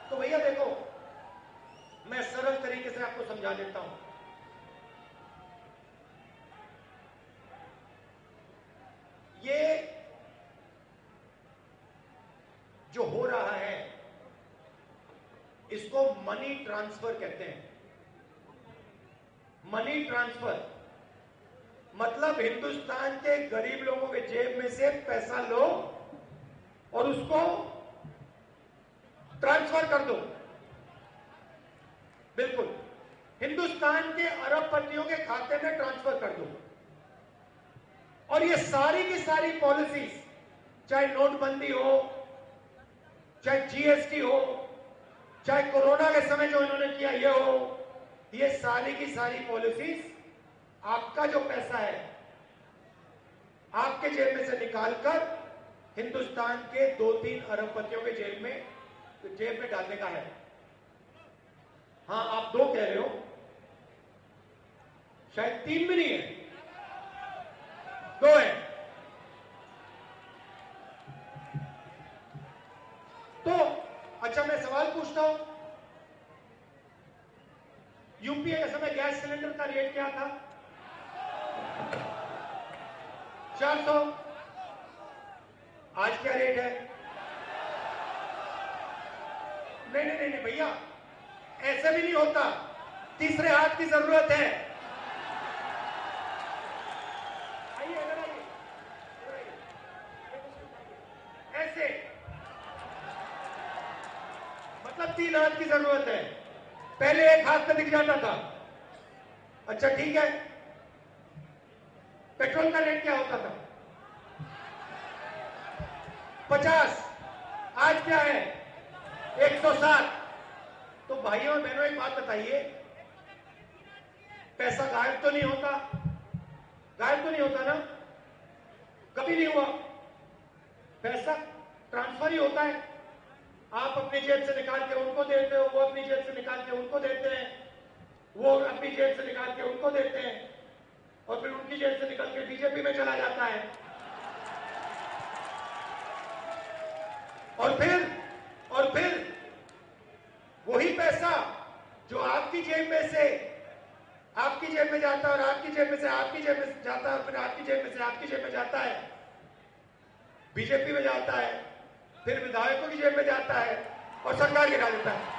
तो भैया देखो, मैं सरल तरीके से आपको समझा देता हूं। ये जो हो रहा है इसको मनी ट्रांसफर कहते हैं। मनी ट्रांसफर मतलब हिंदुस्तान के गरीब लोगों के जेब में से पैसा लो और उसको ट्रांसफर कर दो। बिल्कुल, हिंदुस्तान के अरबपतियों के खाते में ट्रांसफर कर दो। और ये सारी की सारी पॉलिसीज, चाहे नोटबंदी हो, चाहे जीएसटी हो, चाहे कोरोना के समय जो इन्होंने किया ये हो, ये सारी की सारी पॉलिसीज आपका जो पैसा है आपके जेब में से निकालकर हिंदुस्तान के 2-3 अरबपतियों के जेब में डालने का है। हां, आप 2 कह रहे हो, शायद 3 भी नहीं है, 2 है। तो अच्छा, मैं सवाल पूछता हूं, यूपीए के समय गैस सिलेंडर का रेट क्या था? 400। आज क्या रेट है? नहीं भैया, ऐसे भी नहीं होता, तीसरे हाथ की जरूरत है। आइए, इधर आइए, ऐसे मतलब 3 हाथ की जरूरत है। पहले एक हाथ में दिख जाता था। अच्छा ठीक है, पेट्रोल का रेट क्या होता था? 50। आज क्या है? 160। तो भाइयों और बहनों, एक बात बताइए, पैसा गायब तो नहीं होता? गायब तो नहीं होता ना? कभी नहीं हुआ। पैसा ट्रांसफर ही होता है। आप अपनी जेब से निकाल के उनको देते हो, वो अपनी जेब से निकाल के उनको देते हैं, वो अपनी जेब से निकाल के उनको देते हैं, और फिर उनकी जेब से निकल के बीजेपी में चला जाता है। और फिर वही पैसा जो आपकी जेब में से आपकी जेब में जाता है, और आपकी जेब में से आपकी जेब में जाता है, और फिर आपकी जेब में से आपकी जेब में जाता है, बीजेपी में जाता है, फिर विधायकों की जेब में जाता है और सरकार गिरा देता है।